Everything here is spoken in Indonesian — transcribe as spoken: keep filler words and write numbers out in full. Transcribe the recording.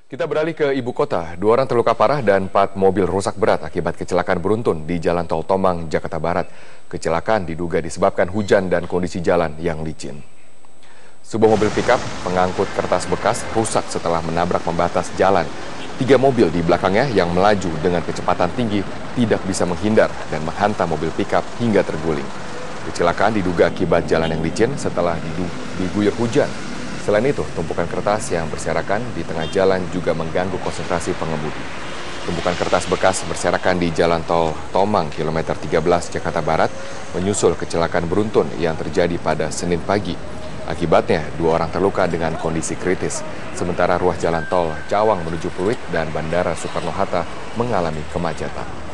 Kita beralih ke ibu kota. Dua orang terluka parah dan empat mobil rusak berat akibat kecelakaan beruntun di Jalan Tol Tomang, Jakarta Barat. Kecelakaan diduga disebabkan hujan dan kondisi jalan yang licin. Sebuah mobil pickup pengangkut kertas bekas rusak setelah menabrak pembatas jalan. Tiga mobil di belakangnya yang melaju dengan kecepatan tinggi tidak bisa menghindar dan menghantam mobil pickup hingga terguling. Kecelakaan diduga akibat jalan yang licin setelah diguyur hujan. Selain itu, tumpukan kertas yang berserakan di tengah jalan juga mengganggu konsentrasi pengemudi. Tumpukan kertas bekas berserakan di Jalan Tol Tomang, kilometer tiga belas Jakarta Barat, menyusul kecelakaan beruntun yang terjadi pada Senin pagi. Akibatnya, dua orang terluka dengan kondisi kritis, sementara ruas Jalan Tol Cawang menuju Pluit dan Bandara Soekarno-Hatta mengalami kemacetan.